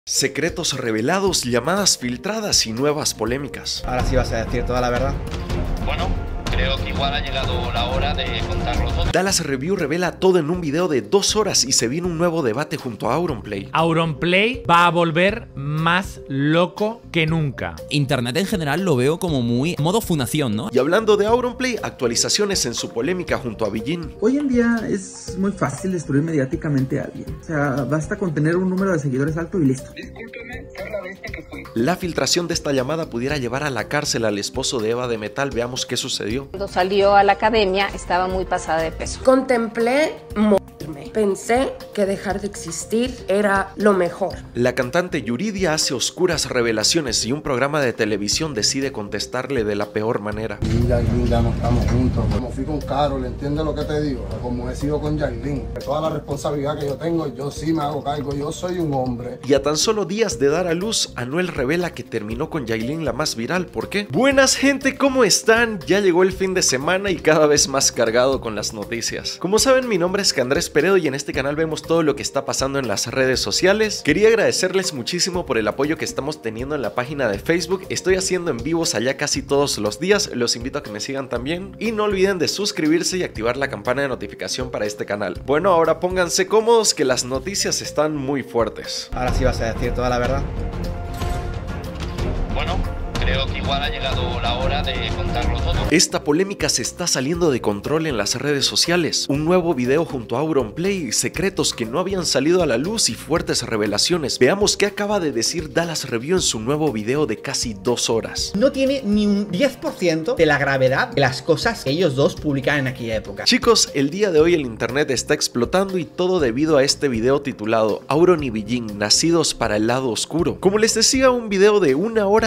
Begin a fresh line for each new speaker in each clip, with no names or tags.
Secretos revelados, llamadas filtradas y nuevas polémicas.
Ahora sí vas a decir toda la verdad.
Bueno, creo que igual ha llegado la hora de contarlo todo.
Dallas Review revela todo en un video de 2 horas y se viene un nuevo debate junto a Auronplay.
Auronplay va a volver más loco que nunca.
Internet en general lo veo como muy modo fundación, ¿no?
Y hablando de Auronplay, actualizaciones en su polémica junto a Bijin.
Hoy en día es muy fácil destruir mediáticamente a alguien. O sea, basta con tener un número de seguidores alto y listo.
Discúlpeme, ser la bestia que fui.
La filtración de esta llamada pudiera llevar a la cárcel al esposo de Eva de Metal. Veamos qué sucedió.
Cuando salió a la academia estaba muy pasada de peso.
Contemplé morirme. Pensé que dejar de existir era lo mejor.
La cantante Yuridia hace oscuras revelaciones y un programa de televisión decide contestarle de la peor manera.
Ya no estamos juntos. Como fui con Carol, ¿entiendes lo que te digo? Como he sido con Yailin. Toda la responsabilidad que yo tengo, yo sí me hago cargo. Yo soy un hombre.
Y a tan solo días de dar a luz, Anuel revela que terminó con Yailin, la más viral. ¿Por qué? Buenas gente, ¿cómo están? Ya llegó el fin de semana y cada vez más cargado con las noticias. Como saben, mi nombre es Andrés Peredo y en este canal vemos todo lo que está pasando en las redes sociales. Quería agradecerles muchísimo por el apoyo que estamos teniendo en la página de Facebook. Estoy haciendo en vivos allá casi todos los días. Los invito a que me sigan también. Y no olviden de suscribirse y activar la campana de notificación para este canal. Bueno, ahora pónganse cómodos que las noticias están muy fuertes.
Ahora sí vas a decir toda la verdad.
Bueno, creo que igual ha llegado la hora de contarlo todo.
Esta polémica se está saliendo de control en las redes sociales. Un nuevo video junto a Auronplay, secretos que no habían salido a la luz y fuertes revelaciones. Veamos qué acaba de decir Dallas Review en su nuevo video de casi 2 horas.
No tiene ni un 10% de la gravedad de las cosas que ellos dos publicaban en aquella época.
Chicos, el día de hoy el internet está explotando y todo debido a este video titulado Auron y Bijin, nacidos para el lado oscuro. Como les decía, un video de 1 hora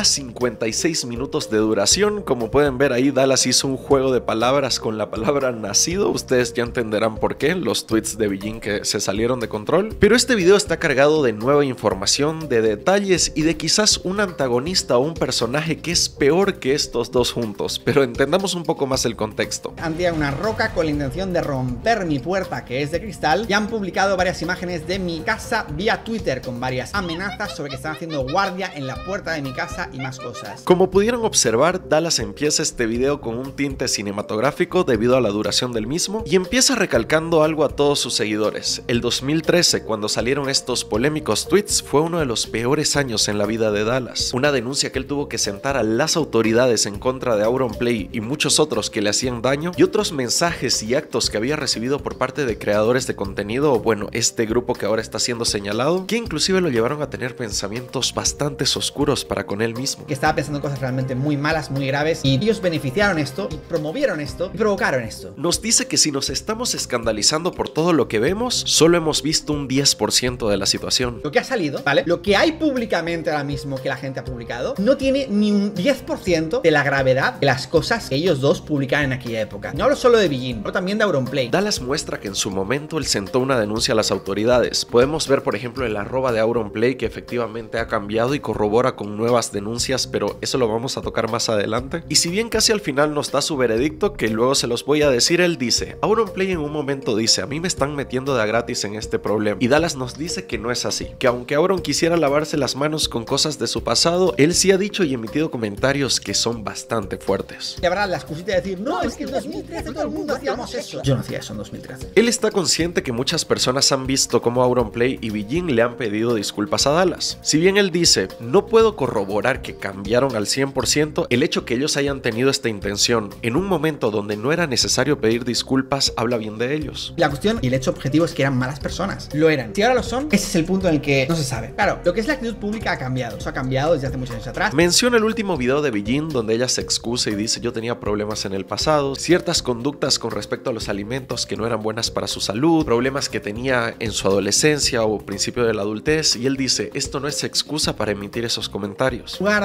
56 minutos de duración. Como pueden ver ahí, Dallas hizo un juego de palabras con la palabra nacido. Ustedes ya entenderán por qué, los tweets de Bijin que se salieron de control. Pero este video está cargado de nueva información, de detalles y de quizás un antagonista o un personaje que es peor que estos dos juntos. Pero entendamos un poco más el contexto.
Han tirado una roca con la intención de romper mi puerta, que es de cristal, y han publicado varias imágenes de mi casa vía Twitter con varias amenazas sobre que están haciendo guardia en la puerta de mi casa y más cosas.
Como pudieron observar, Dallas empieza este video con un tinte cinematográfico debido a la duración del mismo y empieza recalcando algo a todos sus seguidores. El 2013, cuando salieron estos polémicos tweets, fue uno de los peores años en la vida de Dallas. Una denuncia que él tuvo que sentar a las autoridades en contra de Auronplay y muchos otros que le hacían daño, y otros mensajes y actos que había recibido por parte de creadores de contenido, o bueno, este grupo que ahora está siendo señalado, que inclusive lo llevaron a tener pensamientos bastante oscuros para con él mismo.
Que estaba pensando cosas realmente muy malas, muy graves, y ellos beneficiaron esto, y promovieron esto, y provocaron esto.
Nos dice que si nos estamos escandalizando por todo lo que vemos, solo hemos visto un 10% de la situación.
Lo que ha salido, ¿vale? Lo que hay públicamente ahora mismo que la gente ha publicado, no tiene ni un 10% de la gravedad de las cosas que ellos dos publicaban en aquella época. No hablo solo de Bijin, hablo también de Auronplay.
Dallas muestra que en su momento él sentó una denuncia a las autoridades. Podemos ver, por ejemplo, el arroba de Auronplay que efectivamente ha cambiado y corrobora con nuevas denuncias, pero eso lo vamos a tocar más adelante. Y si bien casi al final nos da su veredicto, que luego se los voy a decir, él dice, Auronplay en un momento dice, a mí me están metiendo de a gratis en este problema. Y Dallas nos dice que no es así, que aunque Auron quisiera lavarse las manos con cosas de su pasado, él sí ha dicho y emitido comentarios que son bastante fuertes.
Y habrá la excusita de decir, no, es que en 2013 todo el mundo hacíamos eso. Yo no hacía eso en 2013.
Él está consciente que muchas personas han visto cómo Auronplay y Bijin le han pedido disculpas a Dallas. Si bien él dice, no puedo corroborar que cambiaron al 100%, el hecho que ellos hayan tenido esta intención en un momento donde no era necesario pedir disculpas habla bien de ellos.
La cuestión y el hecho objetivo es que eran malas personas. Lo eran. Si ahora lo son, ese es el punto en el que no se sabe. Claro, lo que es la actitud pública ha cambiado. Eso ha cambiado desde hace muchos años atrás.
Menciona el último video de Bijin donde ella se excusa y dice, yo tenía problemas en el pasado, ciertas conductas con respecto a los alimentos que no eran buenas para su salud, problemas que tenía en su adolescencia o principio de la adultez, y él dice, esto no es excusa para emitir esos comentarios.
En lugar de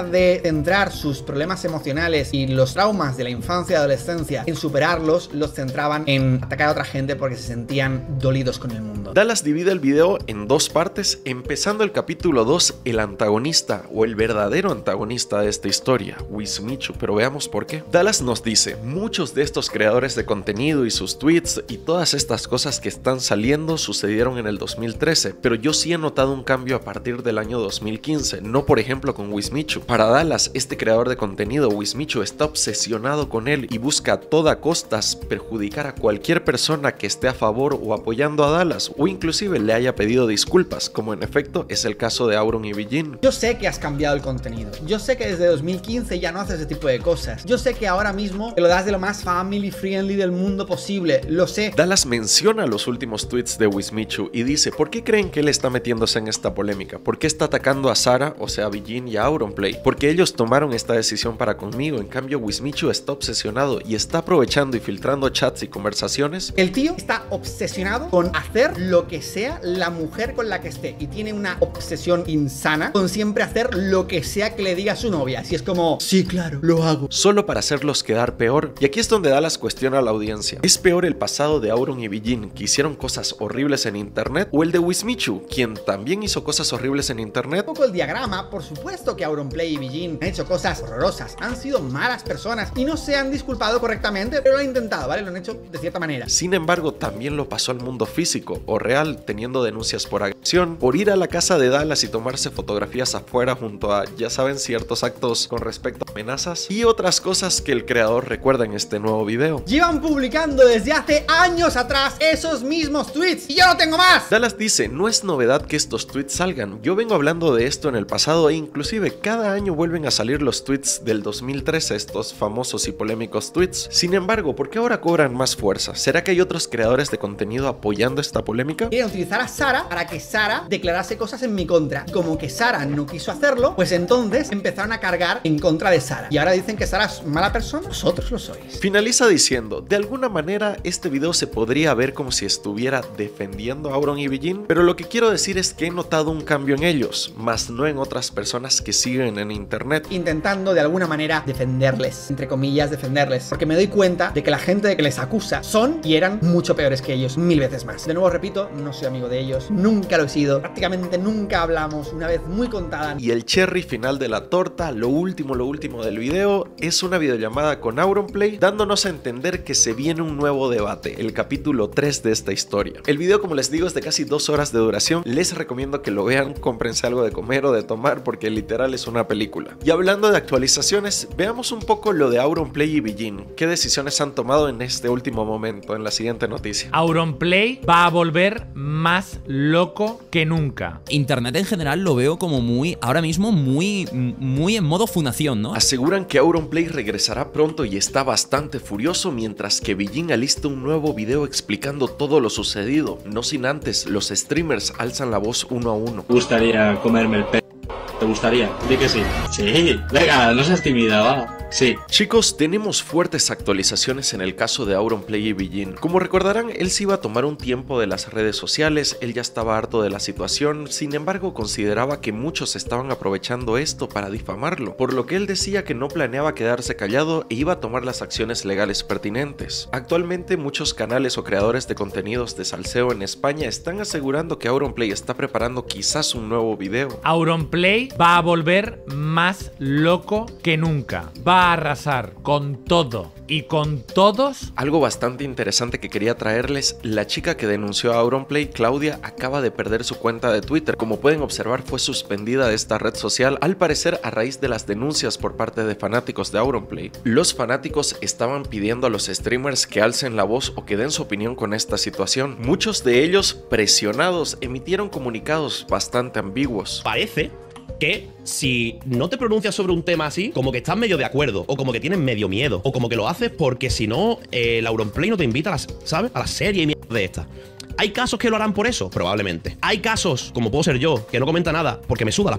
centrar sus problemas emocionales y los traumas de la infancia y adolescencia en superarlos, los centraban en atacar a otra gente porque se sentían dolidos con el mundo.
Dallas divide el video en dos partes, empezando el capítulo 2, el antagonista o el verdadero antagonista de esta historia, Wismichu, pero veamos por qué. Dallas nos dice, muchos de estos creadores de contenido y sus tweets y todas estas cosas que están saliendo sucedieron en el 2013, pero yo sí he notado un cambio a partir del año 2015, no por ejemplo con Wismichu. Para Dallas, este creador de contenido, Wismichu, está obsesionado con él y busca a toda costa perjudicar a cualquier persona que esté a favor o apoyando a Dallas, o inclusive le haya pedido disculpas, como en efecto es el caso de Auron y Bijin.
Yo sé que has cambiado el contenido, yo sé que desde 2015 ya no haces ese tipo de cosas, yo sé que ahora mismo te lo das de lo más family friendly del mundo posible, lo sé.
Dallas menciona los últimos tweets de Wismichu y dice, ¿por qué creen que él está metiéndose en esta polémica? ¿Por qué está atacando a Sara, o sea a Bijin y a Auronplay? Porque ellos tomaron esta decisión para conmigo, en cambio Wismichu está obsesionado y está aprovechando y filtrando chats y conversaciones.
El tío está obsesionado con hacer lo que sea la mujer con la que esté y tiene una obsesión insana con siempre hacer lo que sea que le diga a su novia. Así es como, sí, claro, lo hago.
Solo para hacerlos quedar peor. Y aquí es donde Dallas cuestiona a la audiencia. ¿Es peor el pasado de Auron y Bijin, que hicieron cosas horribles en internet, o el de Wismichu, quien también hizo cosas horribles en internet?
Un poco el diagrama, por supuesto que Auronplay y Bijin han hecho cosas horrorosas, han sido malas personas y no se han disculpado correctamente, pero lo han intentado, ¿vale? Lo han hecho de cierta manera.
Sin embargo, también lo pasó al mundo físico o real, teniendo denuncias por agresión, por ir a la casa de Dallas y tomarse fotografías afuera junto a, ya saben, ciertos actos con respecto a amenazas y otras cosas que el creador recuerda en este nuevo video.
Llevan publicando desde hace años atrás esos mismos tweets y yo no tengo más.
Dallas dice, no es novedad que estos tweets salgan, yo vengo hablando de esto en el pasado e inclusive cada año vuelven a salir los tweets del 2013, estos famosos y polémicos tweets. Sin embargo, ¿por qué ahora cobran más fuerza? ¿Será que hay otros creadores de contenido apoyando esta polémica?
Quieren utilizar a Sara para que Sara declarase cosas en mi contra. Y como que Sara no quiso hacerlo, pues entonces empezaron a cargar en contra de Sara. Y ahora dicen que Sara es mala persona, vosotros lo sois.
Finaliza diciendo, de alguna manera este video se podría ver como si estuviera defendiendo a Auron y Bijin, pero lo que quiero decir es que he notado un cambio en ellos, más no en otras personas que siguen en internet.
Intentando de alguna manera defenderles, entre comillas defenderles, porque me doy cuenta de que la gente que les acusa son y eran mucho peores que ellos, 1000 veces más. De nuevo repito, no soy amigo de ellos, nunca lo he sido, prácticamente nunca hablamos, una vez muy contada.
Y el cherry final de la torta, lo último del video, es una videollamada con Auronplay, dándonos a entender que se viene un nuevo debate, el capítulo 3 de esta historia. El video, como les digo, es de casi 2 horas de duración, les recomiendo que lo vean, cómprense algo de comer o de tomar porque literal es una película. Y hablando de actualizaciones, veamos un poco lo de Auronplay y Bijin, qué decisiones han tomado en este último momento, en la siguiente noticia.
Auronplay va a volver más loco que nunca.
Internet en general lo veo como muy, ahora mismo muy en modo fundación, ¿no?
Aseguran que Auronplay regresará pronto y está bastante furioso, mientras que Bijin alista un nuevo video explicando todo lo sucedido, no sin antes los streamers alzan la voz uno a uno.
Me gustaría comerme el pe... ¿Te gustaría? Di que sí. Sí, venga, no seas tímida, va. Sí.
Chicos, tenemos fuertes actualizaciones en el caso de Auronplay y Bijin. Como recordarán, él se iba a tomar un tiempo de las redes sociales, él ya estaba harto de la situación, sin embargo consideraba que muchos estaban aprovechando esto para difamarlo, por lo que él decía que no planeaba quedarse callado e iba a tomar las acciones legales pertinentes. Actualmente muchos canales o creadores de contenidos de salseo en España están asegurando que Auronplay está preparando quizás un nuevo video.
Auronplay va a volver más loco que nunca. Va a arrasar con todo y con todos.
Algo bastante interesante que quería traerles, la chica que denunció a Auronplay, Claudia, acaba de perder su cuenta de Twitter. Como pueden observar, fue suspendida de esta red social, al parecer a raíz de las denuncias por parte de fanáticos de Auronplay. Los fanáticos estaban pidiendo a los streamers que alcen la voz o que den su opinión con esta situación. Muchos de ellos, presionados, emitieron comunicados bastante ambiguos.
Parece que si no te pronuncias sobre un tema así, como que estás medio de acuerdo, o como que tienes medio miedo, o como que lo haces porque si no, el Auronplay no te invita a las, ¿sabes? A la serie y mierda de esta. ¿Hay casos que lo harán por eso? Probablemente. ¿Hay casos, como puedo ser yo, que no comenta nada porque me suda la p***,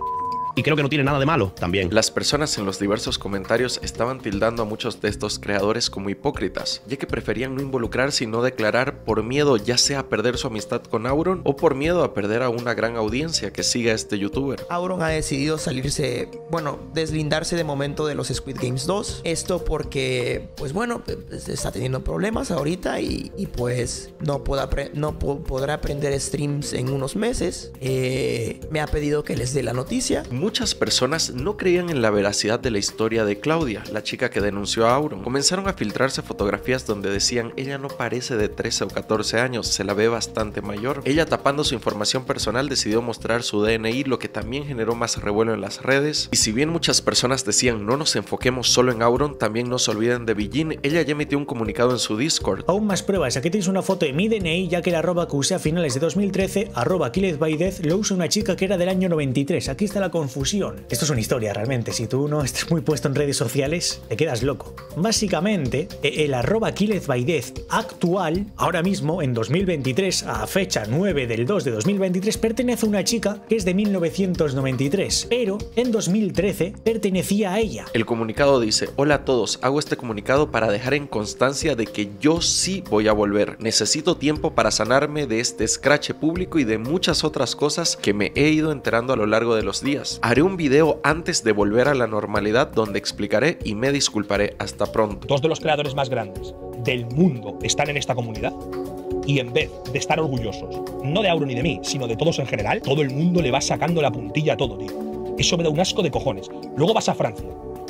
Y creo que no tiene nada de malo también.
Las personas en los diversos comentarios estaban tildando a muchos de estos creadores como hipócritas, ya que preferían no involucrarse y no declarar por miedo ya sea a perder su amistad con Auron o por miedo a perder a una gran audiencia que siga a este youtuber.
Auron ha decidido salirse, bueno, deslindarse de momento de los Squid Games 2. Esto porque, pues bueno, está teniendo problemas ahorita y pues no podrá aprender streams en unos meses. Me ha pedido que les dé la noticia.
Muchas personas no creían en la veracidad de la historia de Claudia, la chica que denunció a Auron. Comenzaron a filtrarse fotografías donde decían ella no parece de 13 o 14 años, se la ve bastante mayor. Ella, tapando su información personal, decidió mostrar su DNI, lo que también generó más revuelo en las redes. Y si bien muchas personas decían no nos enfoquemos solo en Auron, también no se olviden de Bijin. Ella ya emitió un comunicado en su Discord.
Aún más pruebas, aquí tenéis una foto de mi DNI, ya que el arroba que usé a finales de 2013, arroba KilledByDeath, lo usa una chica que era del año 93. Aquí está la confusión. Esto es una historia realmente, si tú no estás muy puesto en redes sociales, te quedas loco. Básicamente, el arroba KilledByDeath actual, ahora mismo, en 2023, a fecha 9 del 2 de 2023, pertenece a una chica que es de 1993, pero en 2013 pertenecía a ella.
El comunicado dice: hola a todos, hago este comunicado para dejar en constancia de que yo sí voy a volver. Necesito tiempo para sanarme de este escrache público y de muchas otras cosas que me he ido enterando a lo largo de los días. Haré un video antes de volver a la normalidad donde explicaré y me disculparé. Hasta pronto.
Dos de los creadores más grandes del mundo están en esta comunidad y en vez de estar orgullosos, no de Auron ni de mí, sino de todos en general, todo el mundo le va sacando la puntilla a todo, tío. Eso me da un asco de cojones. Luego vas a Francia,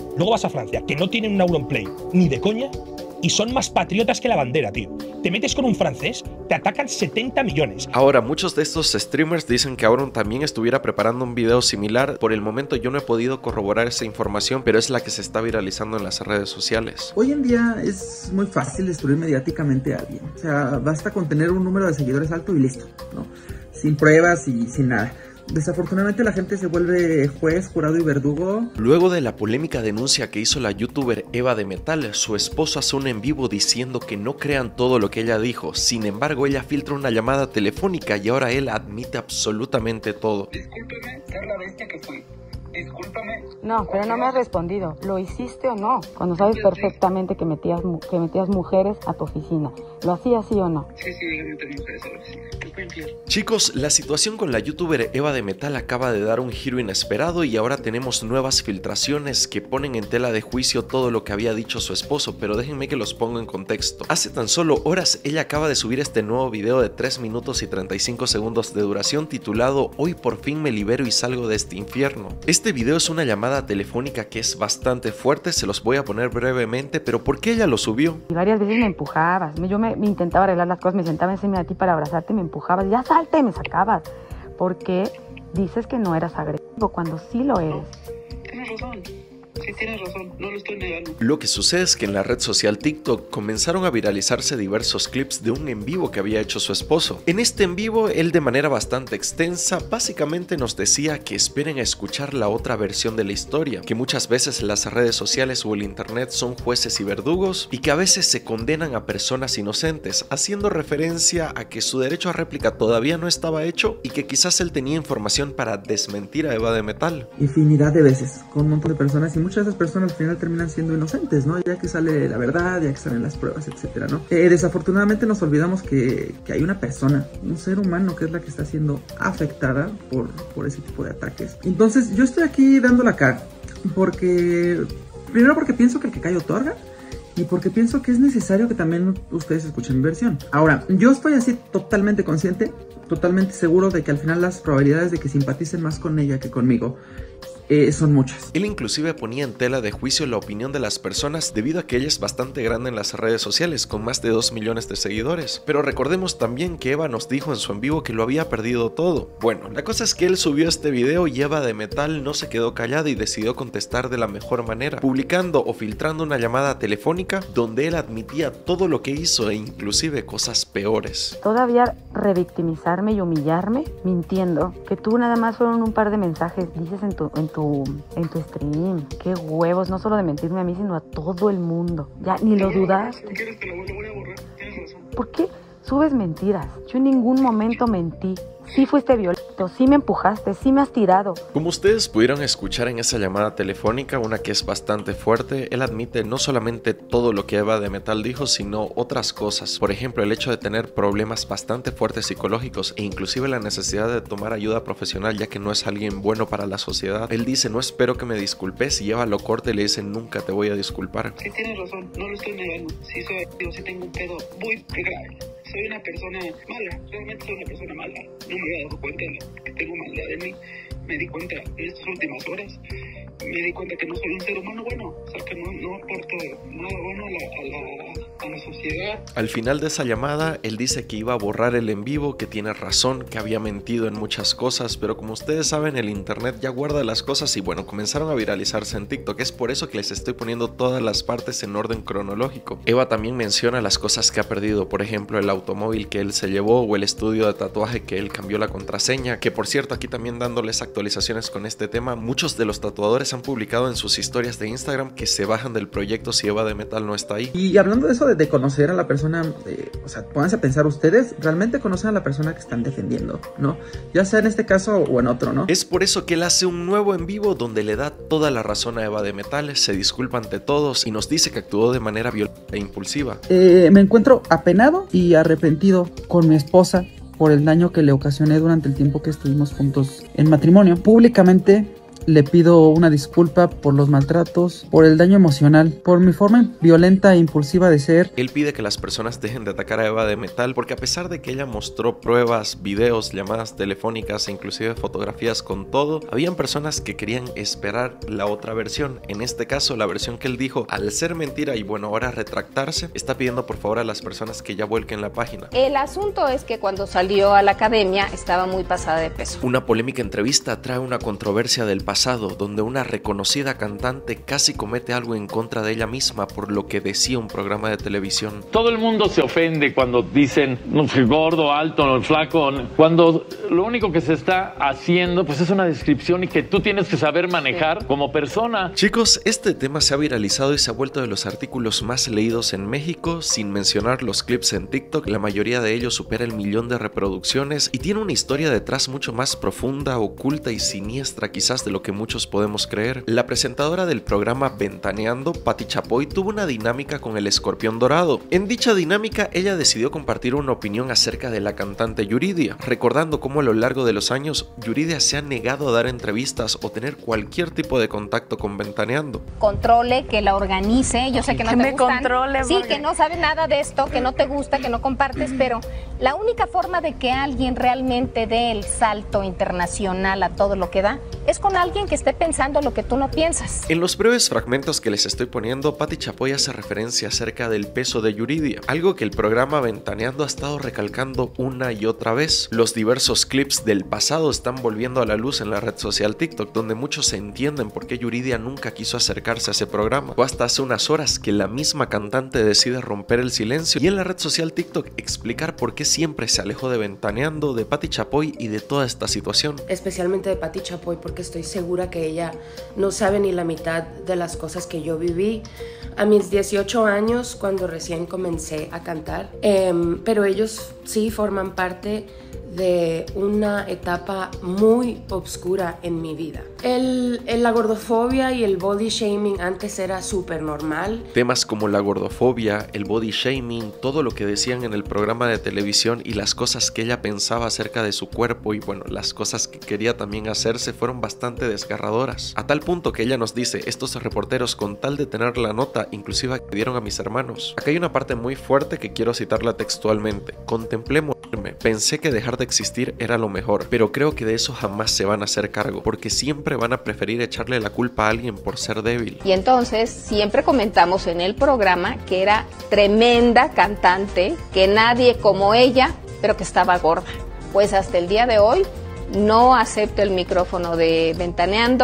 que no tienen un Auronplay ni de coña y son más patriotas que la bandera, tío. Te metes con un francés, te atacan 70 millones.
Ahora, muchos de estos streamers dicen que Auron también estuviera preparando un video similar. Por el momento yo no he podido corroborar esa información, pero es la que se está viralizando en las redes sociales.
Hoy en día es muy fácil destruir mediáticamente a alguien. O sea, basta con tener un número de seguidores alto y listo, ¿no? Sin pruebas y sin nada. Desafortunadamente la gente se vuelve juez, jurado y verdugo.
Luego de la polémica denuncia que hizo la youtuber Eva de Metal, su esposo hace un en vivo diciendo que no crean todo lo que ella dijo. Sin embargo, ella filtra una llamada telefónica y ahora él admite absolutamente todo.
Discúlpeme ser la bestia que fui. Discúlpame.
No, pero no me has respondido. ¿Lo hiciste o no? Cuando sabes perfectamente que metías mujeres a tu oficina. ¿Lo hacías sí o no?
Sí, llegué a meter mujeres a la oficina.
Chicos, la situación con la youtuber Eva de Metal acaba de dar un giro inesperado y ahora tenemos nuevas filtraciones que ponen en tela de juicio todo lo que había dicho su esposo, pero déjenme que los ponga en contexto. Hace tan solo horas ella acaba de subir este nuevo video de 3 minutos y 35 segundos de duración titulado "Hoy por fin me libero y salgo de este infierno". Este video es una llamada telefónica que es bastante fuerte, se los voy a poner brevemente, pero ¿por qué ella lo subió?
Y varias veces me empujabas, yo me intentaba arreglar las cosas, me sentaba encima de ti para abrazarte, me empujabas, ya salte, me sacabas. ¿Por qué dices que no eras agresivo cuando sí lo eres?
Tienes razón. Sí, tienes razón, no lo estoy negando.
Lo que sucede es que en la red social TikTok comenzaron a viralizarse diversos clips de un en vivo que había hecho su esposo. En este en vivo, él de manera bastante extensa, básicamente nos decía que esperen a escuchar la otra versión de la historia, que muchas veces las redes sociales o el internet son jueces y verdugos, y que a veces se condenan a personas inocentes, haciendo referencia a que su derecho a réplica todavía no estaba hecho y que quizás él tenía información para desmentir a Eva de Metal.
Infinidad de veces, con un montón de personas, y muchas de esas personas al final terminan siendo inocentes, ¿no? Ya que sale la verdad, ya que salen las pruebas, etcétera, ¿no? Desafortunadamente nos olvidamos que hay una persona, un ser humano, que es la que está siendo afectada por ese tipo de ataques. Entonces yo estoy aquí dando la cara, primero porque pienso que el que calla otorga, y porque pienso que es necesario que también ustedes escuchen mi versión. Ahora, yo estoy así totalmente consciente, totalmente seguro de que al final las probabilidades de que simpaticen más con ella que conmigo son muchas.
Él inclusive ponía en tela de juicio la opinión de las personas debido a que ella es bastante grande en las redes sociales, con más de 2 millones de seguidores. Pero recordemos también que Eva nos dijo en su en vivo que lo había perdido todo. Bueno, la cosa es que él subió este video y Eva de Metal no se quedó callada y decidió contestar de la mejor manera, publicando o filtrando una llamada telefónica donde él admitía todo lo que hizo e inclusive cosas peores.
Todavía revictimizarme y humillarme mintiendo, que tú nada más fueron un par de mensajes, dices en tu stream. Qué huevos, no solo de mentirme a mí, sino a todo el mundo. Ya, ni lo dudaste. ¿Por qué subes mentiras? Yo en ningún momento mentí. Sí fuiste violenta, grito, sí me empujaste, sí me has tirado.
Como ustedes pudieron escuchar en esa llamada telefónica, una que es bastante fuerte, él admite no solamente todo lo que Eva de Metal dijo, sino otras cosas. Por ejemplo, el hecho de tener problemas bastante fuertes psicológicos e inclusive la necesidad de tomar ayuda profesional ya que no es alguien bueno para la sociedad. Él dice, no espero que me disculpes, y Eva lo corta y le dice, nunca te voy a disculpar.
Sí, tienes razón, no lo estoy negando. Sí, sí tengo un pedo muy grave. Soy una persona mala, realmente soy una persona mala. No me había dado cuenta que tengo maldad en mí. Me di cuenta en estas últimas horas. Me di cuenta que no soy un ser humano bueno, o sea, que no aporto nada bueno a la sociedad.
Al final de esa llamada, él dice que iba a borrar el en vivo, que tiene razón, que había mentido en muchas cosas, pero como ustedes saben, el internet ya guarda las cosas y bueno, comenzaron a viralizarse en TikTok. Es por eso que les estoy poniendo todas las partes en orden cronológico. Eva también menciona las cosas que ha perdido, por ejemplo, el automóvil que él se llevó o el estudio de tatuaje que él cambió la contraseña, que por cierto, aquí también dándoles actualizaciones con este tema, muchos de los tatuadores han publicado en sus historias de Instagram que se bajan del proyecto si Eva de Metal no está ahí.
Y hablando de eso de conocer a la persona, o sea, pónganse a pensar, ustedes realmente conocen a la persona que están defendiendo, ¿no? Ya sea en este caso o en otro, ¿no?
Es por eso que él hace un nuevo en vivo donde le da toda la razón a Eva de Metal, se disculpa ante todos y nos dice que actuó de manera violenta e impulsiva.
Me encuentro apenado y arrepentido con mi esposa por el daño que le ocasioné durante el tiempo que estuvimos juntos en matrimonio. Públicamente le pido una disculpa por los maltratos, por el daño emocional, por mi forma violenta e impulsiva de ser.
Él pide que las personas dejen de atacar a Eva de Metal porque a pesar de que ella mostró pruebas, videos, llamadas telefónicas e inclusive fotografías con todo, habían personas que querían esperar la otra versión. En este caso, la versión que él dijo, al ser mentira y bueno, ahora retractarse, está pidiendo por favor a las personas que ya vuelquen la página.
El asunto es que cuando salió a la academia estaba muy pasada de peso.
Una polémica entrevista trae una controversia del pasado donde una reconocida cantante casi comete algo en contra de ella misma por lo que decía un programa de televisión.
Todo el mundo se ofende cuando dicen no soy gordo, alto, flaco, cuando lo único que se está haciendo pues es una descripción y que tú tienes que saber manejar como persona.
Chicos, este tema se ha viralizado y se ha vuelto de los artículos más leídos en México, sin mencionar los clips en TikTok. La mayoría de ellos supera el 1.000.000 de reproducciones y tiene una historia detrás mucho más profunda, oculta y siniestra quizás de lo que muchos podemos creer. La presentadora del programa Ventaneando, Pati Chapoy, tuvo una dinámica con el escorpión dorado. En dicha dinámica, ella decidió compartir una opinión acerca de la cantante Yuridia, recordando cómo a lo largo de los años Yuridia se ha negado a dar entrevistas o tener cualquier tipo de contacto con Ventaneando.
Controle, que la organice, yo sé que no te gustan. Sí,
porque...
que no sabes nada de esto, que no te gusta, que no compartes, pero la única forma de que alguien realmente dé el salto internacional a todo lo que da es con alguien que esté pensando lo que tú no piensas.
En los breves fragmentos que les estoy poniendo, Pati Chapoy hace referencia acerca del peso de Yuridia, algo que el programa Ventaneando ha estado recalcando una y otra vez. Los diversos clips del pasado están volviendo a la luz en la red social TikTok, donde muchos se entienden por qué Yuridia nunca quiso acercarse a ese programa. Fue hasta hace unas horas que la misma cantante decide romper el silencio y en la red social TikTok explicar por qué siempre se alejó de Ventaneando, de Pati Chapoy y de toda esta situación.
Especialmente de Pati Chapoy, porque estoy segura que ella no sabe ni la mitad de las cosas que yo viví a mis 18 años cuando recién comencé a cantar, pero ellos sí forman parte de una etapa muy oscura en mi vida. La gordofobia y el body shaming antes era súper normal.
Temas como la gordofobia, el body shaming, todo lo que decían en el programa de televisión y las cosas que ella pensaba acerca de su cuerpo y bueno, las cosas que quería también hacerse fueron bastante desgarradoras. A tal punto que ella nos dice, estos reporteros con tal de tener la nota, inclusive agredieron a mis hermanos. Acá hay una parte muy fuerte que quiero citarla textualmente. Contemplé morirme, pensé que dejar de existir era lo mejor, pero creo que de eso jamás se van a hacer cargo, porque siempre van a preferir echarle la culpa a alguien por ser débil.
Y entonces siempre comentamos en el programa que era tremenda cantante, que nadie como ella, pero que estaba gorda. Pues hasta el día de hoy no acepto el micrófono de Ventaneando,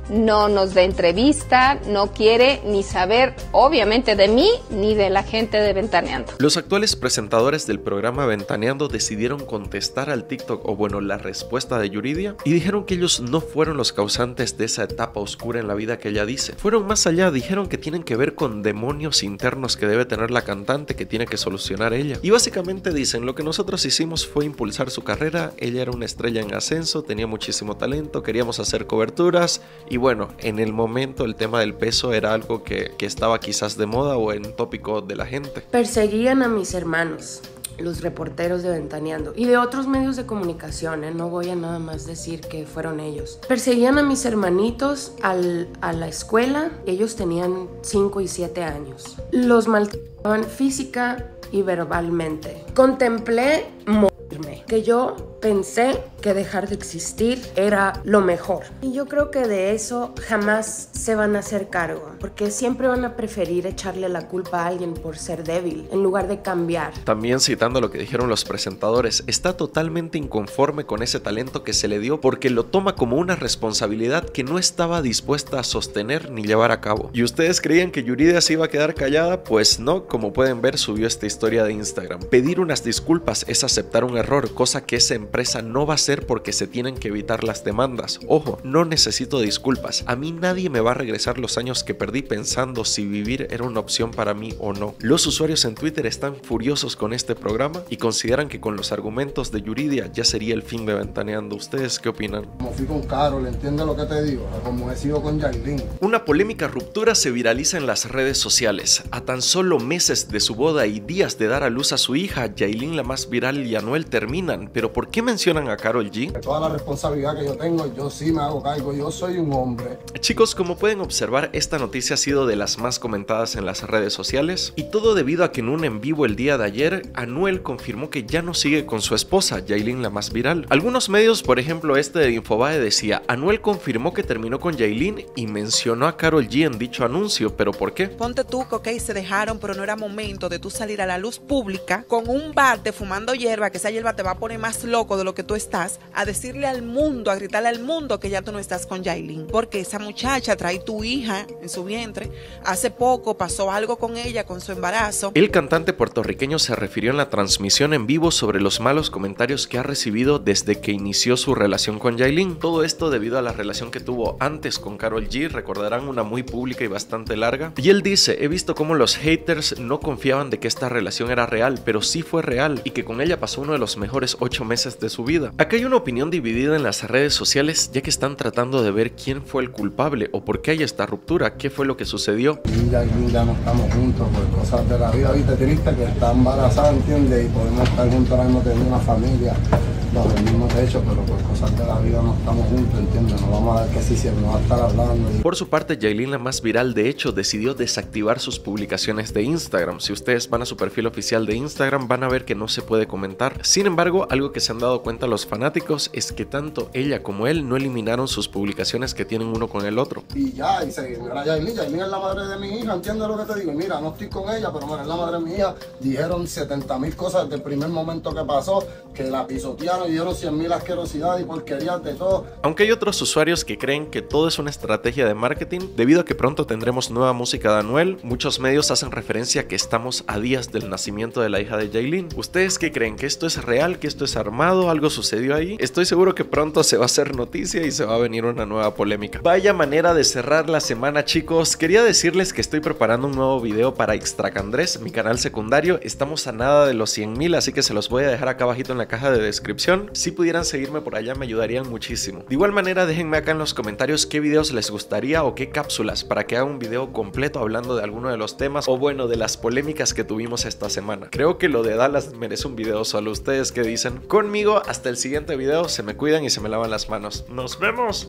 no nos da entrevista, no quiere ni saber, obviamente, de mí ni de la gente de Ventaneando.
Los actuales presentadores del programa Ventaneando decidieron contestar al TikTok, o bueno, la respuesta de Yuridia, y dijeron que ellos no fueron los causantes de esa etapa oscura en la vida que ella dice. Fueron más allá, dijeron que tienen que ver con demonios internos que debe tener la cantante, que tiene que solucionar ella. Y básicamente dicen, lo que nosotros hicimos fue impulsar su carrera, ella era una estrella en ascenso, tenía muchísimo talento, queríamos hacer coberturas, y bueno, en el momento el tema del peso era algo que estaba quizás de moda o en tópico de la gente.
Perseguían a mis hermanos, los reporteros de Ventaneando y de otros medios de comunicación, no voy a nada más decir que fueron ellos. Perseguían a mis hermanitos a la escuela, ellos tenían 5 y 7 años. Los maltrataban física y verbalmente. Contemplé morirme, que yo pensé que dejar de existir era lo mejor. Y yo creo que de eso jamás se van a hacer cargo, porque siempre van a preferir echarle la culpa a alguien por ser débil, en lugar de cambiar.
También citando lo que dijeron los presentadores, está totalmente inconforme con ese talento que se le dio porque lo toma como una responsabilidad que no estaba dispuesta a sostener ni llevar a cabo. ¿Y ustedes creían que Yuridia se iba a quedar callada? Pues no, como pueden ver subió esta historia de Instagram. Pedir unas disculpas es aceptar un error, cosa que esa empresa no va a hacer porque se tienen que evitar las demandas. Ojo, no necesito disculpas, a mí nadie me va a regresar los años que perdí pensando si vivir era una opción para mí o no. Los usuarios en Twitter están furiosos con este programa y consideran que con los argumentos de Yuridia ya sería el fin de Ventaneando. ¿Ustedes qué opinan?
Como fui con Carol, ¿entiendes lo que te digo? Como he sido con Yailin.
Una polémica ruptura se viraliza en las redes sociales. A tan solo meses de su boda y días de dar a luz a su hija, Yailin, la más viral, y Anuel terminan. ¿Pero por qué mencionan a Karol G?
Toda la responsabilidad que yo tengo, yo sí me hago cargo, yo soy un hombre.
Chicos, como pueden observar, esta noticia ha sido de las más comentadas en las redes sociales, y todo debido a que en un en vivo el día de ayer, Anuel confirmó que ya no sigue con su esposa, Yailin, la más viral. Algunos medios, por ejemplo este de Infobae, decía: Anuel confirmó que terminó con Yailin y mencionó a Karol G en dicho anuncio, ¿pero por qué?
Ponte tú que ok, se dejaron, pero no era momento de tú salir a la luz pública con un bate fumando hierba, que esa hierba te va a poner más loco de lo que tú estás, a decirle al mundo, a gritarle al mundo que ya tú no estás con Yailin, porque esa muchacha trae tu hija en su vientre, hace poco pasó algo con ella, con su embarazo.
El cantante puertorriqueño se refirió en la transmisión en vivo sobre los malos comentarios que ha recibido desde que inició su relación con Yailin. Todo esto debido a la relación que tuvo antes con Karol G, recordarán, una muy pública y bastante larga. Y él dice: he visto cómo los haters no confiaban de que esta relación era real, pero sí fue real, y que con ella pasó uno de los mejores 8 meses de su vida. Acá hay una opinión dividida en las redes sociales, ya que están tratando de ver quién fue el culpable o por qué hay esta ruptura, qué fue lo que sucedió.
Ya no estamos juntos por cosas de la vida, viste, triste que está embarazada, ¿entiendes? Y podemos estar juntos ahora mismo, tener una familia bajo el mismo techo, pero por cosas de la vida no estamos juntos, ¿entiendes? No vamos a dar que sí, siempre nos va a estar hablando.
Por su parte, Yailin, la más viral, de hecho, decidió desactivar sus publicaciones de Instagram. Si ustedes van a su perfil oficial de Instagram, van a ver que no se puede comentar. Sin embargo, algo que se han dado cuenta los fanáticos es que tanto ella como él no eliminaron sus publicaciones que tienen uno con el otro.
Y ya, y se mira, Yailin es la madre de mi hija, ¿entiendes lo que te digo? Y mira, no estoy con ella, pero mira, es la madre de mi hija. Dijeron 70.000 cosas desde el primer momento que pasó, que la pisotearon y dieron 100.000 asquerosidades y porquerías de todo.
Aunque hay otros usuarios que creen que todo es una estrategia de marketing, debido a que pronto tendremos nueva música de Anuel, muchos medios hacen referencia a que estamos a días del nacimiento de la hija de Yailin. ¿Ustedes qué creen? ¿Que esto es real? ¿Que esto es armado? ¿Algo sucedió ahí? Estoy seguro que pronto se va a hacer noticia y se va a venir una nueva polémica. Vaya manera de cerrar la semana, chicos. Quería decirles que estoy preparando un nuevo video para Extracandrés, mi canal secundario. Estamos a nada de los 100.000, así que se los voy a dejar acá abajito en la caja de descripción. Si pudieran seguirme por allá me ayudarían muchísimo. De igual manera, déjenme acá en los comentarios qué videos les gustaría o qué cápsulas para que haga un video completo hablando de alguno de los temas o bueno, de las polémicas que tuvimos esta semana. Creo que lo de Dallas merece un video solo. ¿Ustedes qué dicen? Conmigo hasta el siguiente video, se me cuidan y se me lavan las manos. ¡Nos vemos!